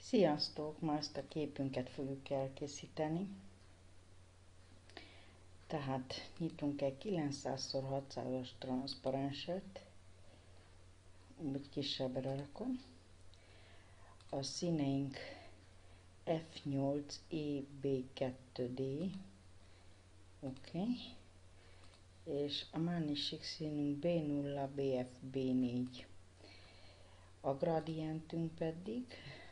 Sziasztok! Ma ezt a képünket fogjuk elkészíteni. Tehát nyitunk egy 900x600-as transzparenset, úgy kisebbre rakom. A színeink F8EB2D, oké. És a másik színünk B0BFB4. A gradientünk pedig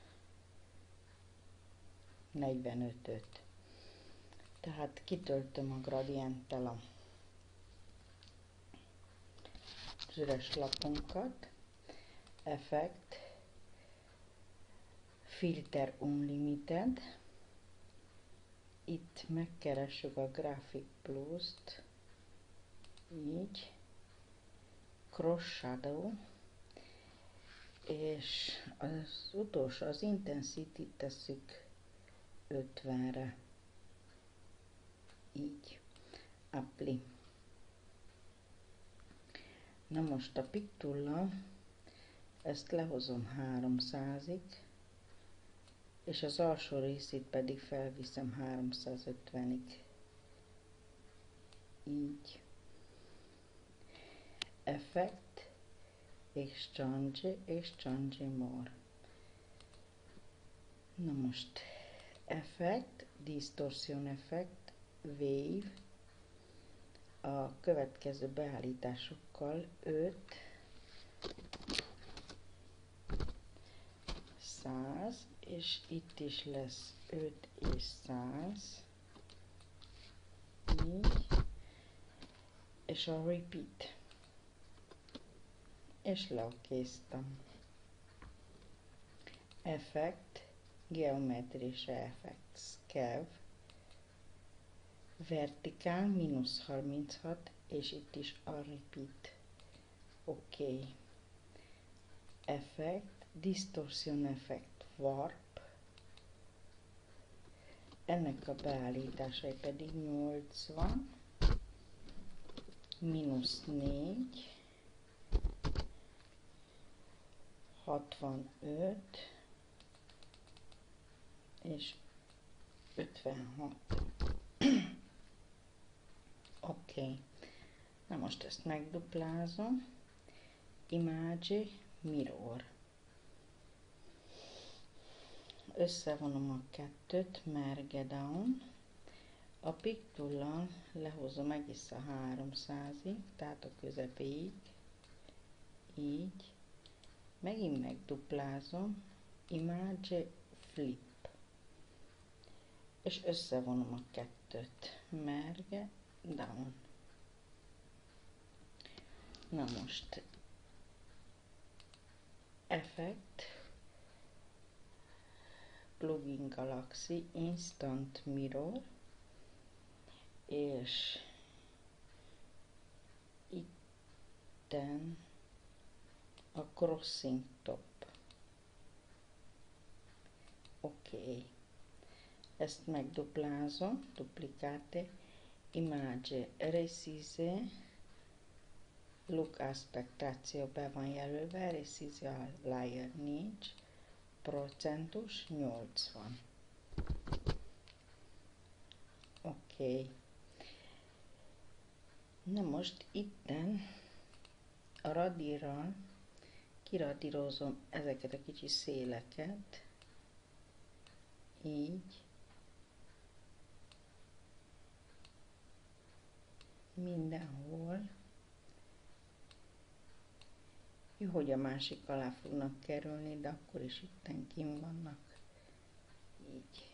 45-öt. Tehát kitöltöm a gradienttel a üres lapunkat. Effect, Filter Unlimited. Itt megkeressük a Graphic Plus-t, így, Cross Shadow, és az utolsó, az Intensity-t tesszük 50-re, így, Apply. Na most a Pictool-lal ezt lehozom 300-ig, és az alsó részét pedig felviszem 350-ig, így. Effect, Exchange More. Na most Effect, Distortion Effect, Wave. A következő beállításokkal 5, 100, és itt is lesz 5 és 100, így, és a Repeat. És leokéztem. Effect, Geometris Effect, Scav, vertikál -36, és itt is a Repeat. Oké. Effect, Distortion Effect, Warp. Ennek a beállításai pedig 80, -4, 65 és 56. Oké. Na most ezt megduplázom. Image Mirror. Összevonom a kettőt, Merge Down. A Pictool-lal lehozom egészen 300-ig, tehát a közepéig, így. Megint megduplázom, Image Flip, és összevonom a kettőt, Merge Down. Na most Effect, Plugin Galaxy, Instant Mirror, és itten a Crossing Top. Oké. Ezt megduplázom, Duplicate, Image Resize, Look Aspect Ratio be van jelölve, Resize Layer nincs, procentus 80. Oké. Na most itten a radírral kiradírozom ezeket a kicsi széleket, így, mindenhol. Jó, hogy a másik alá fognak kerülni, de akkor is itten kint vannak, így.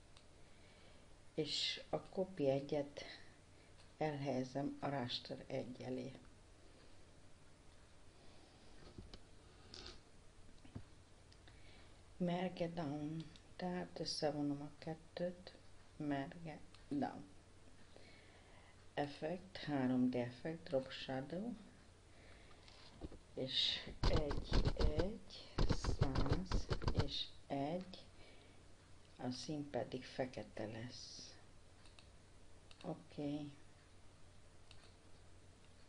És a copy 1-et elhelyezem a raster 1 elé. Merge Down, tehát összevonom a kettőt, Merge Down. Effect, 3D Effect, Drop Shadow, és 1, 100 és 1, a szín pedig fekete lesz. Oké.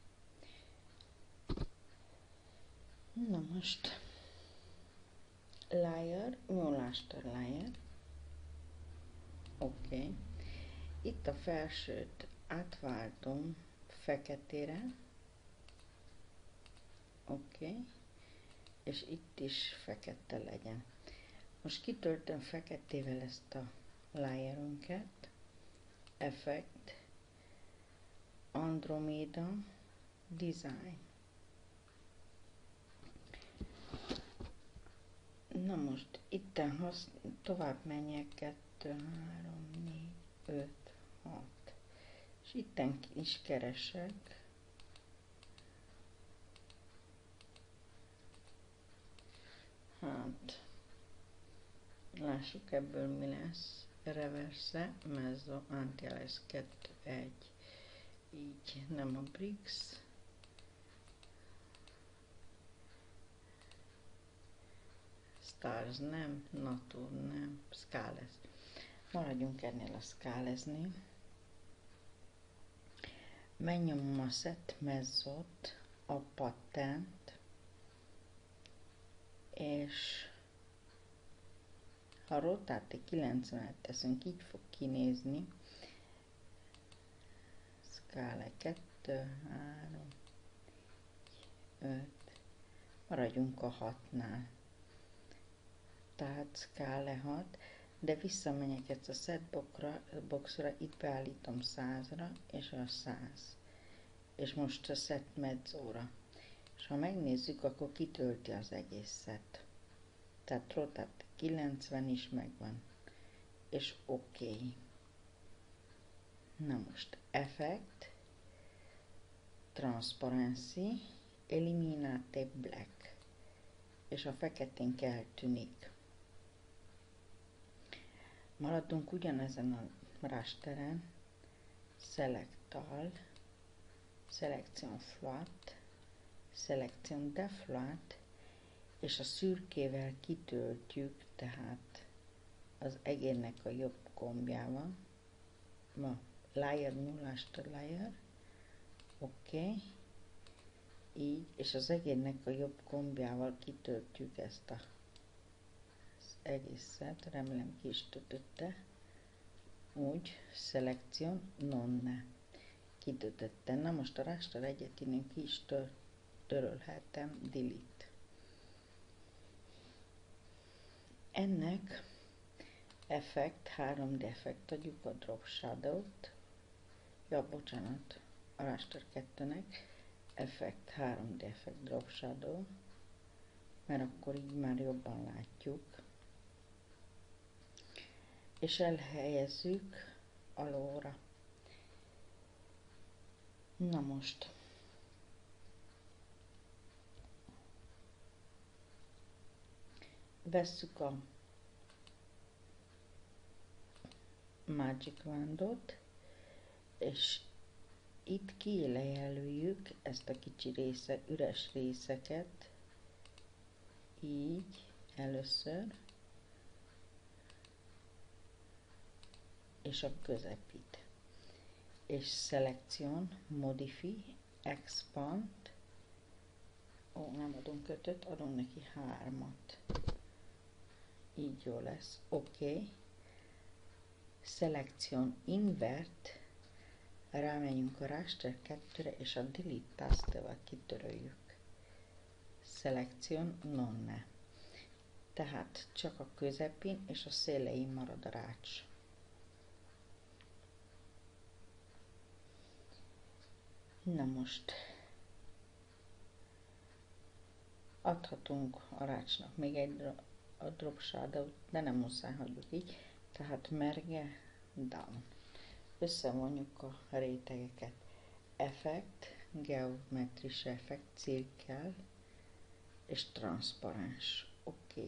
Na most layer, nyúlástól layer. Oké. Itt a felsőt átváltom feketére. Oké. És itt is fekete legyen. Most kitöltöm feketével ezt a layerünket. Effect, Andromeda, Design. Na most itten tovább menjek 2, 3, 4, 5, 6. És itten is keresek. Hát, lássuk ebből mi lesz. Reverse, mezzo, anti-alias 2, 1. Így nem a bricks. Stars nem, Natur nem, Scales. Maradjunk ennél a Scalesnél. Megnyomom a Set Mezzot, a Patent, és ha Rotate 90-et teszünk, így fog kinézni. Scale 2, 3, 5, maradjunk a 6-nál. Tehát Scale 6, de visszamegyek ezt a setboxra, itt beállítom 100-ra, és a 100. És most a set mezzóra. És ha megnézzük, akkor kitölti az egészet. Tehát rotate 90 is megvan. És oké. Na most Effect, Transparency, Eliminate Black. És a feketén eltűnik. Maradunk ugyanezen a rasteren, Selectal, Selection Flat, Selection Deflat, és a szürkével kitöltjük, tehát az egérnek a jobb gombjával, layer, nyúlástól layer, oké, így, és az egérnek a jobb gombjával kitöltjük ezt a egészet, remélem ki is töltötte, úgy, Selection Nonne, kitöltötte. Na most a raster egyet innen ki is törölhetem, Delete. Ennek Effect, 3D effekt adjuk a Drop Shadow-t, ja bocsánat, a raster 2-nek, Effect, 3D effekt, Drop Shadow, mert akkor így már jobban látjuk. És elhelyezzük alóra. Na most. Vesszük a Magic Wandot, és itt kijelöljük ezt a kicsi üres részeket, így először, és a közepit. És Selection, Modify, Expand, nem adunk 5-öt, adunk neki 3-at. Így jó lesz, oké. Selection, Invert, rámegyünk a Raster 2-re, és a Delete tasztával kitöröljük. Selection, Nonne. Tehát csak a közepén és a szélein marad a rács. Na most adhatunk a rácsnak még egy drop shadow, de nem muszáj, hagyjuk így. Tehát merge down. Összevonjuk a rétegeket. Effekt, geometris effekt, cirkel és transzparens. Oké.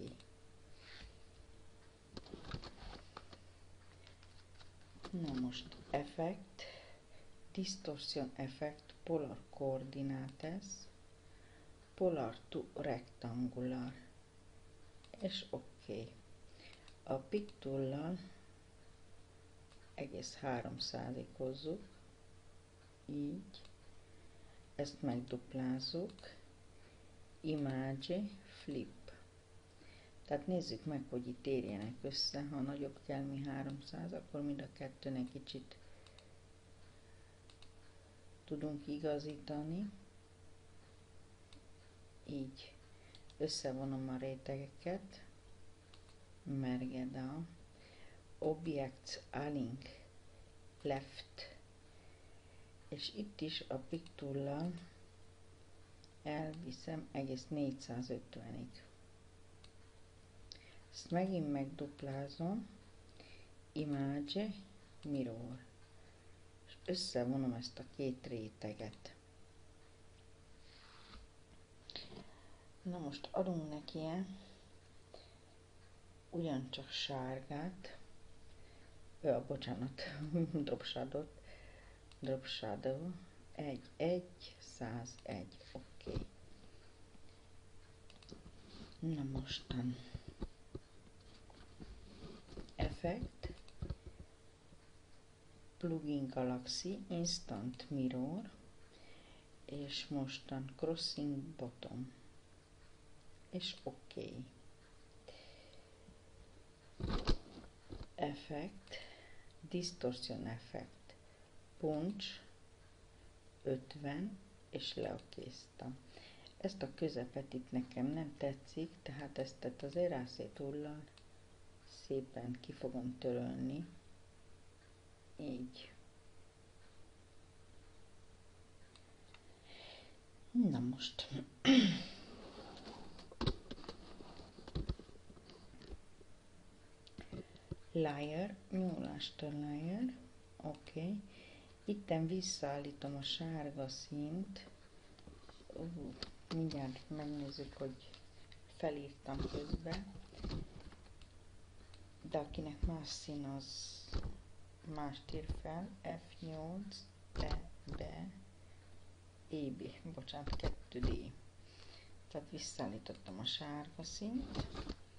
Na most effekt, distortion effect, polar coordinates, polar to rectangular, és oké. A pick tool-lal egész 3%-ozzuk, így, ezt megduplázzuk, image, flip. Tehát nézzük meg, hogy itt érjenek össze. Ha nagyobb kell, mi 300, akkor mind a kettőnek kicsit tudunk igazítani. Így összevonom a rétegeket, merge down, objects align left, és itt is a pick tool-lal elviszem egész 450-ig. Ezt megint megduplázom, image, mirror, és összevonom ezt a két réteget. Na most adunk neki ugyancsak sárgát, bocsánat, drop shadow, 101, oké. Na mostan effekt, plugin galaxy, instant mirror, és mostan crossing bottom, és oké. Effekt, distortion effekt, punch 50, és leokéztam. Ezt a közepet itt nekem nem tetszik, tehát ezt az Erase tool-lal szépen ki fogom törölni. Így. Na most. Layer, nyúlástól layer, oké. Itten visszaállítom a sárga színt. Mindjárt megnézzük, hogy felírtam közben. De akinek más szín, az mást ír fel. F8, D, EB, bocsánat, 2D. Tehát visszaállítottam a sárga színt.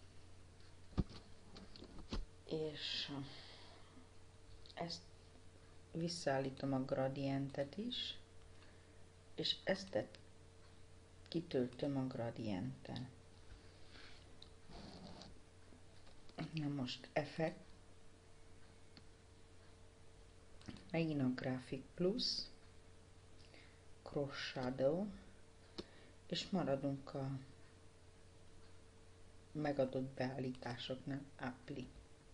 És ezt visszaállítom a gradientet is, és ezt kitöltöm a gradienttel. Na most effekt, megint a Graphic Plus, Cross Shadow, és maradunk a megadott beállításoknál, Apply.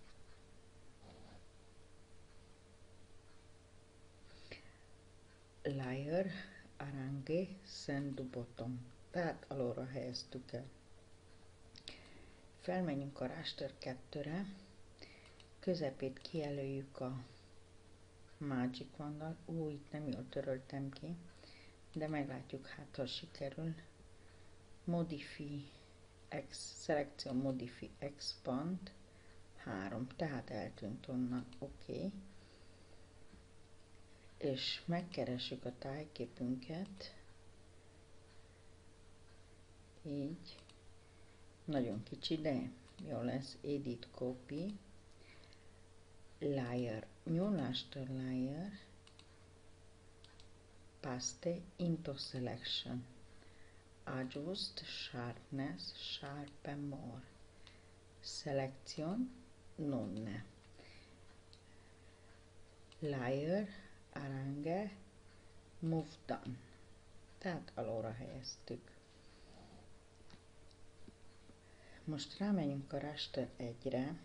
Layer, Arrange, Send to Bottom, tehát alulra helyeztük el. Felmenjünk a Raster 2-re, közepét kijelöljük a Magic Wand-dal. Itt nem jól töröltem ki, de meglátjuk, hát ha sikerül. Modify, Selection Modify, Expand, 3, tehát eltűnt onnan, oké. És megkeressük a tájképünket, így, nagyon kicsi, de jó lesz, Edit Copy, Layer, nyúlástól Layer, Paste into Selection, Adjust, Sharpness, Sharpen More, Selection, None, Layer, Arrange, Move Down, tehát alulra helyeztük. Most rámegyünk a Raster 1-re,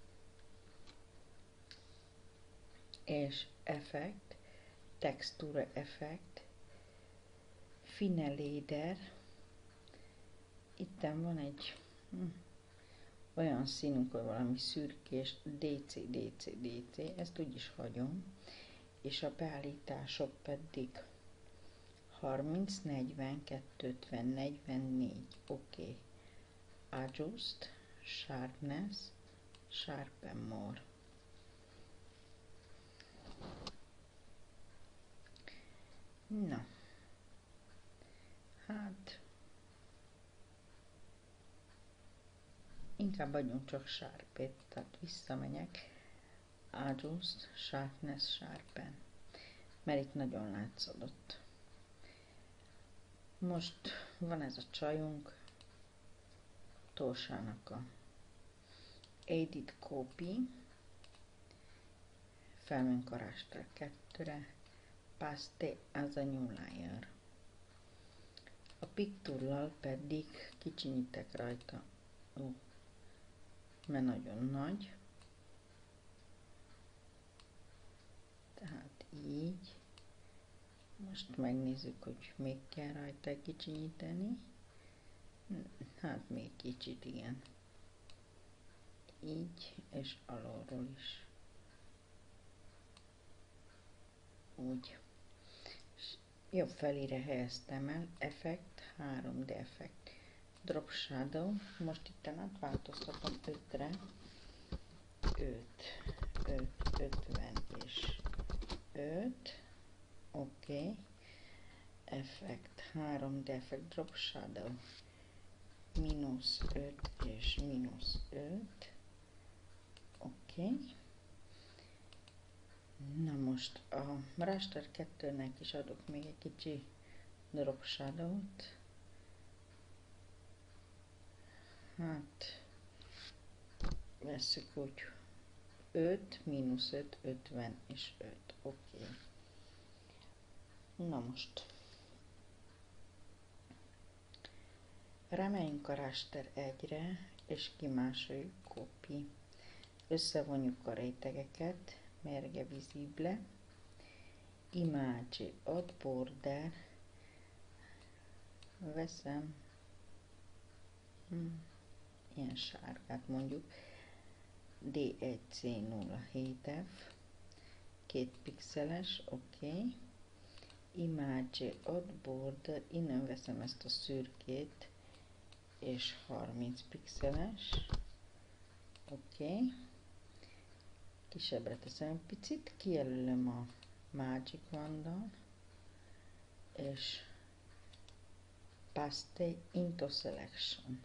és Effekt, Texture Effekt, Fine Leader, itten van egy olyan színünk, hogy valami szürkés, DC, ezt úgyis hagyom, és a beállítások pedig 30, 40, 250, 44, oké. Adjust, Sharpness, Sharpen More. Na, hát inkább adjunk csak sharpet, tehát visszamegyek, Adjust, Sharpness, Sharpen, mert itt nagyon látszódott. Most van ez a csajunk, Torsának a Edit Copy, felmegyünk a Raster 2-re, Paste as a New Layer. A Pick Tool-lal pedig kicsinyítek rajta, mert nagyon nagy. Tehát így. Most megnézzük, hogy még kell rajta kicsinyíteni. Hát még kicsit, igen. Így, és alulról is. Úgy. Jobb felére helyeztem el, Effect, 3D Effect, Drop Shadow, most itt átváltoztatom 5-re, 5, 50 és 5, oké, Effect, 3D Effect, Drop Shadow, -5 és -5, oké. Na most a Raster 2-nek is adok még egy kicsi Drop Shadow-t. Hát, vesszük úgy 5, -5, 50 és 5. Oké. Na most. Rámegyünk a Raster 1-re, és kimásoljuk Copy. Összevonjuk a rétegeket, Merge Visible, Image, Add Border, veszem ilyen sárgát mondjuk, D1C07F, 2 pixeles, oké. Image, Add Border, innen veszem ezt a szürkét, és 30 pixeles, oké. Kisebbre teszem egy picit, kijelölöm a Magic Wand-dal, és Paste into Selection.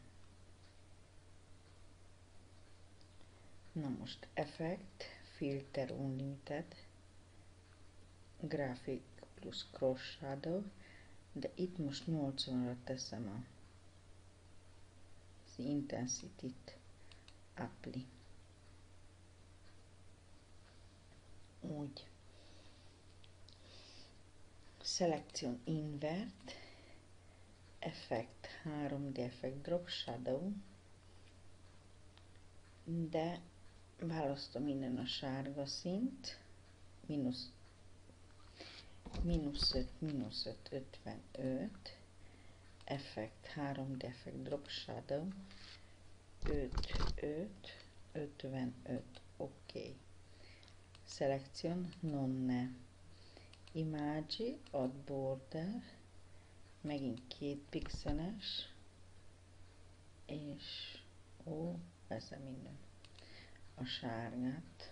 Na most Effect, Filter Unlimited, Graphic plus Cross Shadow, de itt most 80-ra teszem az Intensity-t, Apply. Úgy. Selection Invert, Effect, 3D Effect, Drop Shadow, de választom innen a sárga színt, -5, -5, 55, Effect, 3D Effect, Drop Shadow, 5, 5, 55, oké. Selection Nonne, Image, Add Border, megint 2 pixeles, és veszem innen a sárgát,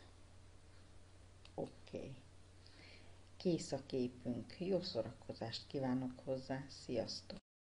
oké. Kész a képünk, jó szórakozást kívánok hozzá, sziasztok!